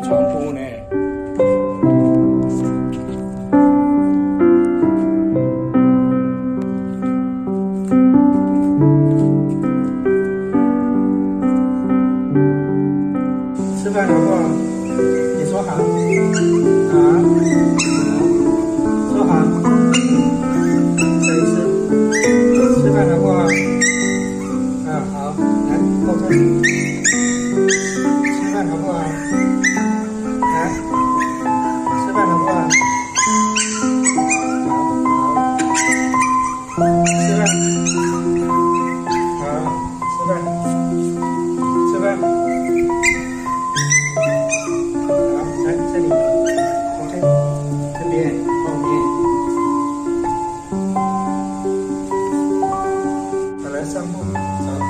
重复呢。吃饭好不好？你说好。好。说好。再一次。吃饭好不好？好，来，后退。吃饭好不好？来，吃饭好不好？好，吃饭。好，吃饭。吃饭。好，来这里 ，OK， 这边后面。好，来上步，走。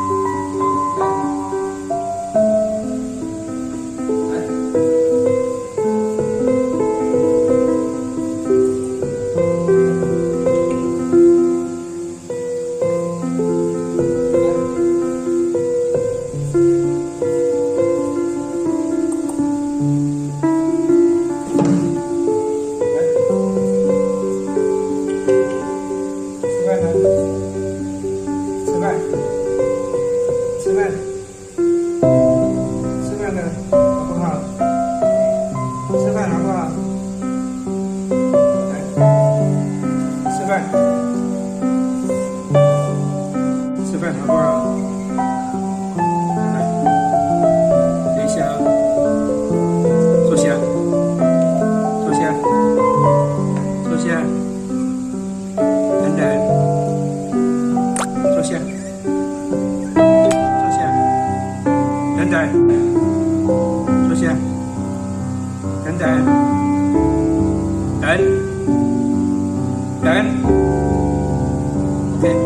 吃饭呢，好不好？吃饭好不好？来，吃饭好不好？来，等一下啊，坐下，等等，坐下。等等，坐下。等等，等 ，OK。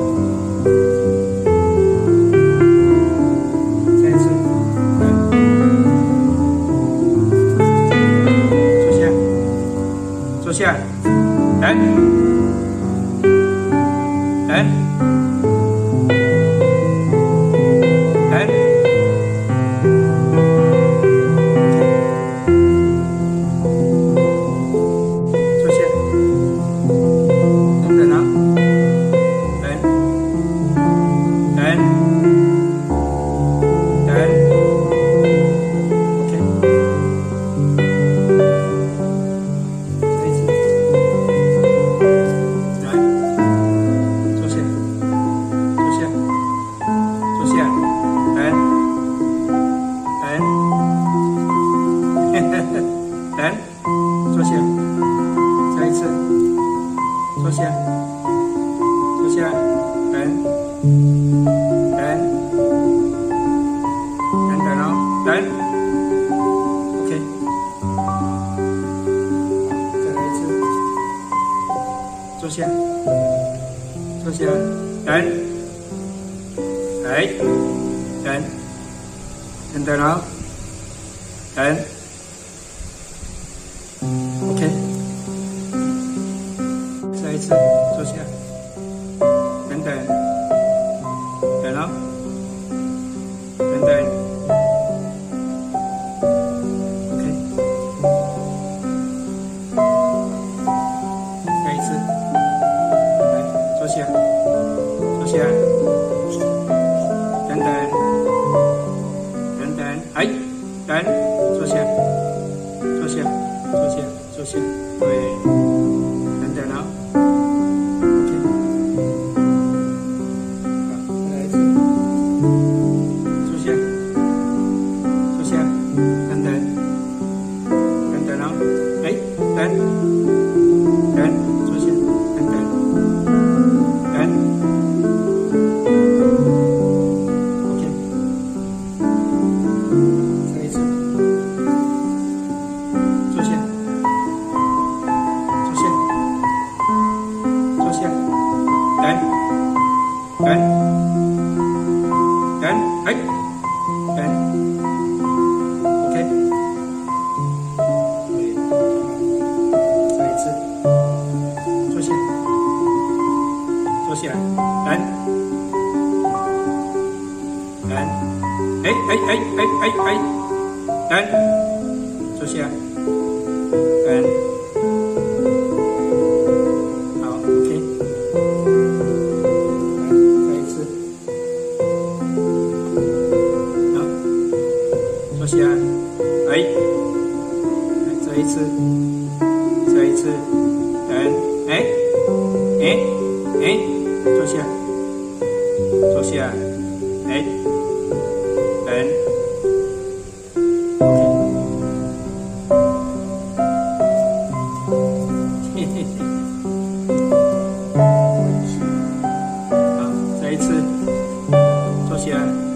再一次，坐下，等。坐下，再一次，坐下，等哦，等 ，OK， 再来一次，坐下，等，等哦，等。OK， 再一次坐下，等哦，等 ，OK， 再一次，来坐下，等，哎，等，坐下，对，等哦。OK， 好，再来一次，坐下，等哦，哎，等，坐下，等，OK， 再一次，坐下。哎，等 ，OK， 对，再一次，坐下，等，哎，等。 坐下，感恩。好 ，OK。再一次。好，坐下，哎，再一次，再一次，感恩，哎，哎，哎，坐下，坐下，哎，感恩。好，再一次，坐下。